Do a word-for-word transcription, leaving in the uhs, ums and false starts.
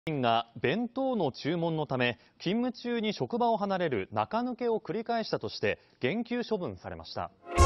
員が弁当の注文のため勤務中に職場を離れる中抜けを繰り返したとして減給処分されました。